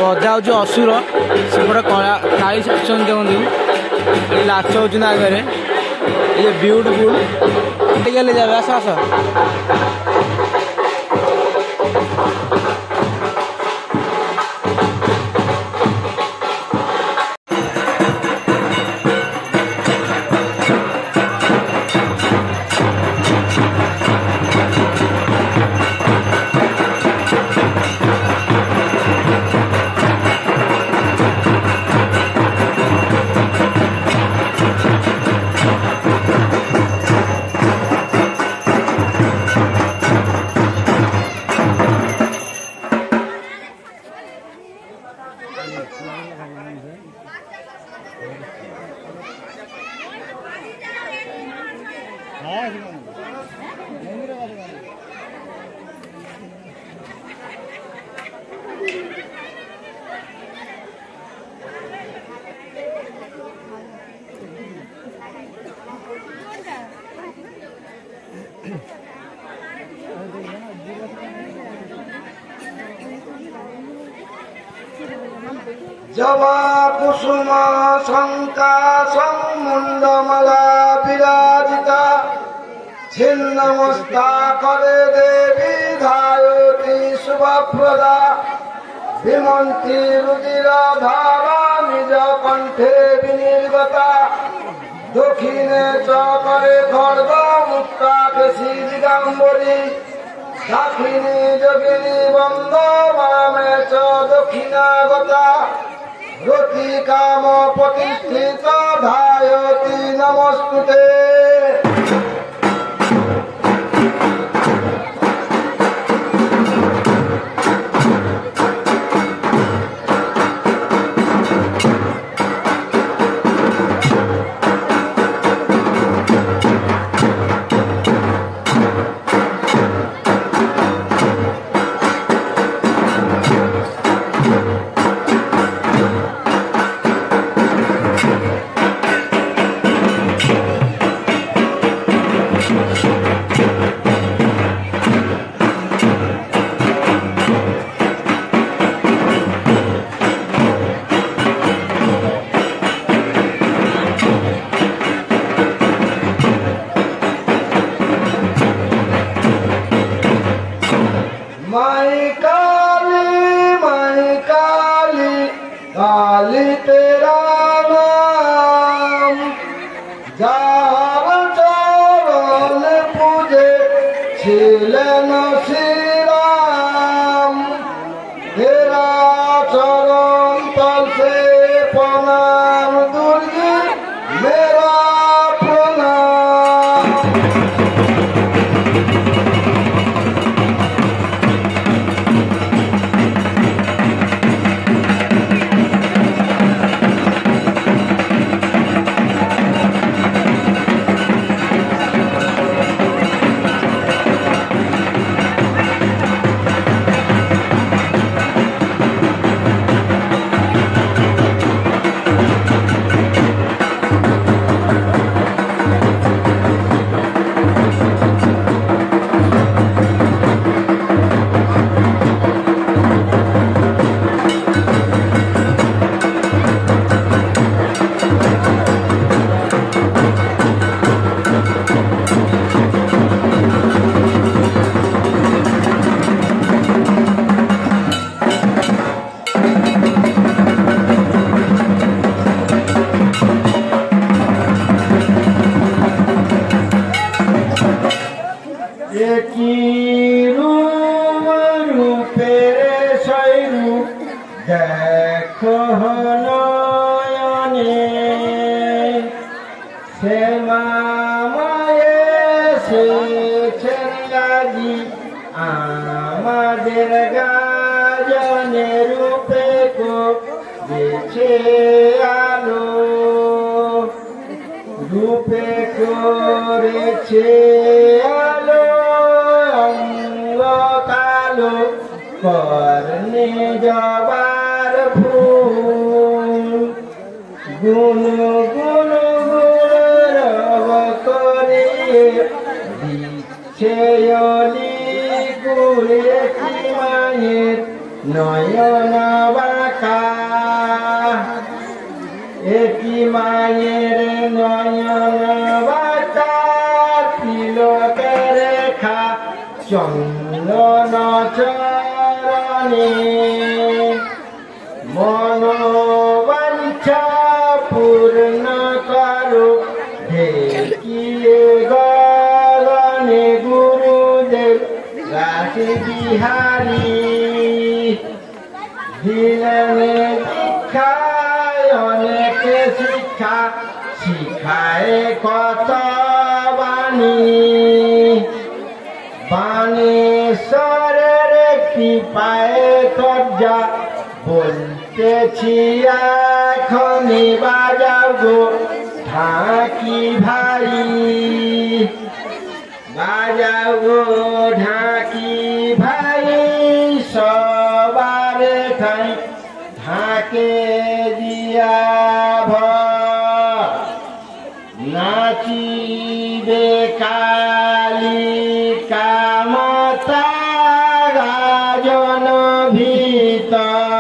बजा हूँ असुर सेपटे काली आसुन देखु नाच हो आगे ये ब्यूटीफुल जाए आस आस जवा कुसुम शंकाशं मुंडमला विराजिता छिन्नमस्ता करे देवी धायति शुभप्रदा विमन्ति रुदिरा धारा निज कंठे विनिर्गता दक्षिणे च करे खड्ग मुक्ता केशी दिगंबरी दाक्षिणी जोगिनी बंद वामे च दक्षिणागता रति काम प्रतिष्ठित धायति नमस्तुते काली तेरा नाम जार चरण पूजे छिलेन श्री राम तेरा चरण तल से प्रणाम दुर्गे मेरा प्रणाम। देखो नयने से मामाये एसेছেন আজি আমাদের গাজনে রূপে কো দিয়েছে আলো রূপে করেছে আলো অঙ্গ কালো করনে জবার ফুল গুণ গুণ রব করে দিচ্ছে অলি গুড়ে মায়ের নয়ন বাঁকা একই মায়ের নয়ন বাঁকা তিলকের রেখা চন্দন চরণে মনোবাঞ্ছা পূর্ণ করো ঢেকিয়ে গগনে গুরুদেব রাশি বিহারী দিলেনে দীক্ষায় অনেকে শিক্ষা শিখায় কত বাণী বাণেশ্বরের কৃপায় তর্জা বলতেছি এখনই বাজাও গো ঢাকি ভাই বাজাও গো ঢাকি ভাই সবার ঠাই ঢাকে দিয়া নাচিবে কালী কামতা গাজন ভিতর